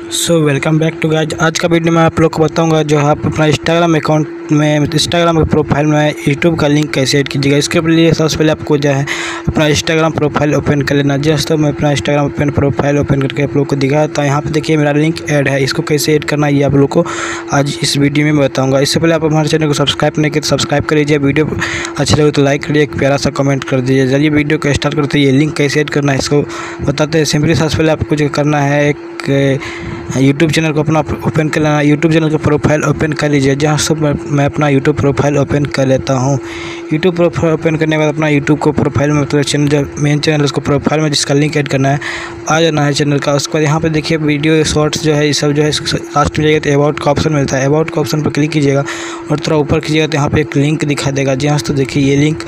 Welcome back to guys. आज का video में आप लोग को बताऊंगा जो आप अपना इंस्टाग्राम अकाउंट में इंस्टाग्राम के प्रोफाइल में यूट्यूब का लिंक कैसे ऐड कीजिएगा। इसके लिए सबसे पहले आपको जो है अपना इंस्टाग्राम प्रोफाइल ओपन कर लेना। जस्ट तो मैं अपना इंस्टाग्राम प्रोफाइल ओपन करके आप लोग को दिखाया था। यहाँ पे देखिए मेरा लिंक ऐड है, इसको कैसे ऐड करना है ये आप लोग को आज इस वीडियो में बताऊँगा। इससे पहले आप हमारे चैनल को सब्सक्राइब नहीं किए तो सब्सक्राइब कर लीजिए, वीडियो अच्छी लगे तो लाइक करिए, एक प्यारा सा कमेंट कर दीजिए। चलिए वीडियो को स्टार्ट करते हैं। ये लिंक कैसे ऐड करना है इसको बताते हैं। सिंपली सबसे पहले आपको जो करना है एक यूट्यूब चैनल को अपना ओपन कर लेना। यूट्यूब चैनल का प्रोफाइल ओपन कर लीजिए। जहाँ से मैं अपना यूट्यूब प्रोफाइल ओपन कर लेता हूँ। यूट्यूब प्रोफाइल ओपन करने के बाद अपना यूट्यूब को प्रोफाइल में मतलब चैनल जो मेन चैनल उसको प्रोफाइल में जिसका लिंक ऐड करना है आ जाना है चैनल का। उसके बाद यहाँ पे देखिए वीडियो शॉर्ट्स जो है ये सब जो है लास्ट में जाइए तो अबाउट का ऑप्शन मिलता है। अबाउट का ऑप्शन पर क्लिक कीजिएगा और थोड़ा ऊपर कीजिएगा तो यहाँ पे एक लिंक दिखा देगा। जहाँ से तो देखिए ये लिंक,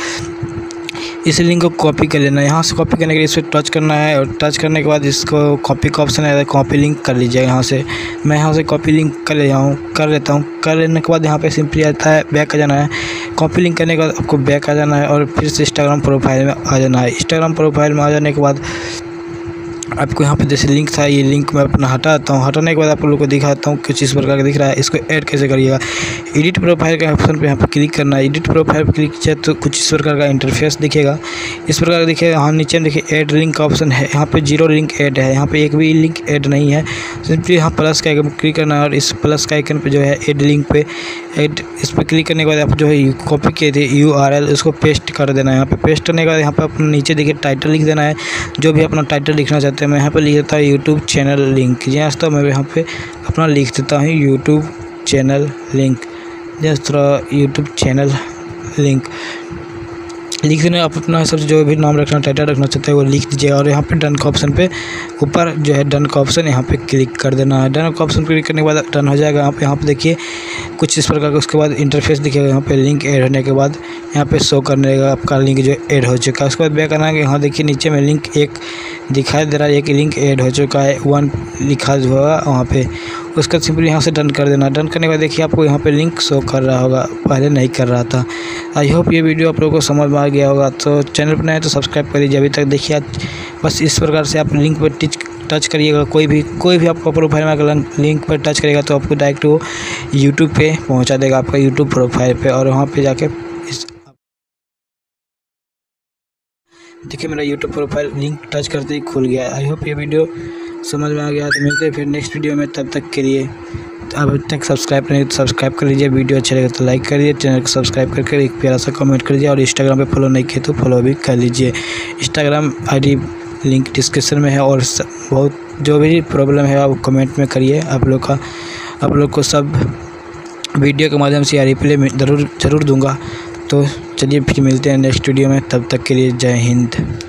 इस लिंक को कॉपी कर लेना है। यहाँ से कॉपी करने के लिए इस पर टच करना है और टच करने के बाद इसको कॉपी का ऑप्शन है, कॉपी लिंक कर लीजिए। यहाँ से मैं यहाँ से कॉपी लिंक कर लेता हूँ। कर लेने के बाद यहाँ पे सिंपली आता है बैक आ जाना है। कॉपी लिंक करने के बाद आपको बैक आ जाना है और फिर से इंस्टाग्राम प्रोफाइल में आ जाना है। इंस्टाग्राम प्रोफाइल में आ जाने के बाद आपको यहाँ पे जैसे लिंक था, ये लिंक मैं अपना हटाता हूँ। हटाने के बाद आप लोगों को दिखाता हूँ कुछ इस प्रकार का दिख रहा है। इसको ऐड कैसे करिएगा। एडिट प्रोफाइल के ऑप्शन पे यहाँ पे क्लिक करना है। एडिट प्रोफाइल पे क्लिक किया तो कुछ इस प्रकार का इंटरफेस दिखेगा। इस प्रकार का दिखेगा। यहाँ नीचे देखिए ऐड लिंक का ऑप्शन है, यहाँ पे 0 लिंक ऐड है। यहाँ पे एक भी लिंक ऐड नहीं है। सिंपली यहाँ प्लस का आइकन क्लिक करना है और इस प्लस का आइकन पे जो है ऐड लिंक पे ऐड, इस पर क्लिक करने के बाद आप जो है कॉपी किए थे URL उसको पेस्ट कर देना है। यहाँ पे पेस्ट करने के बाद यहाँ पे अपना नीचे देखिए टाइटल लिख देना है, जो भी अपना टाइटल लिखना चाहते हैं। मैं यहाँ पे लिख देता हूँ यूट्यूब चैनल लिंक। जैसे तो मैं यहाँ पे अपना लिख देता हूँ यूट्यूब चैनल लिंक। जैसे थोड़ा यूट्यूब चैनल लिंक लिख देना। आप अपना सब जो भी नाम रखना टाइटल रखना चाहते हैं वो लिख दीजिए और यहाँ पे डन का ऑप्शन पे ऊपर जो है डन का ऑप्शन यहाँ पे क्लिक कर देना है। डन का ऑप्शन क्लिक करने के बाद डन हो जाएगा। यहाँ पे देखिए कुछ इस प्रकार का उसके बाद इंटरफेस दिखेगा। यहाँ पे लिंक ऐड होने के बाद यहाँ पे शो करने का आपका लिंक जो ऐड हो चुका है। उसके बाद बैक आना है। यहाँ देखिए नीचे में लिंक एक दिखाई दे रहा है, एक लिंक ऐड हो चुका है, 1 लिखा हुआ वहाँ पे। उसका सिंपली यहाँ से डन कर देना। डन करने के बाद देखिए आपको यहाँ पे लिंक शो कर रहा होगा, पहले नहीं कर रहा था। आई होप ये वीडियो आप लोगों को समझ में आ गया होगा। तो चैनल पर नए तो सब्सक्राइब कर लीजिए। अभी तक देखिए बस इस प्रकार से आप लिंक पर टच करिएगा। कोई भी आपका प्रोफाइल में अगर लिंक पर टच करेगा तो आपको डायरेक्ट वो यूट्यूब पे पहुंचा देगा, आपका यूट्यूब प्रोफाइल पे। और वहाँ पे जाके देखिए मेरा यूट्यूब प्रोफाइल लिंक टच करते ही खुल गया है। आई होप ये वीडियो समझ में आ गया। तो मिलते हैं फिर नेक्स्ट वीडियो में। तब तक के लिए अब तक सब्सक्राइब नहीं तो सब्सक्राइब कर लीजिए। वीडियो अच्छा लगे तो लाइक करिए, चैनल को सब्सक्राइब करके एक प्यारा सा कमेंट कर लीजिए और इंस्टाग्राम पे फॉलो नहीं किए तो फॉलो भी कर लीजिए। इंस्टाग्राम ID लिंक डिस्क्रिप्शन में है और बहुत जो भी प्रॉब्लम है आप कमेंट में करिए। आप लोग को सब वीडियो के माध्यम से रिप्लाई ज़रूर दूंगा। तो चलिए फिर मिलते हैं नेक्स्ट वीडियो में। तब तक के लिए जय हिंद।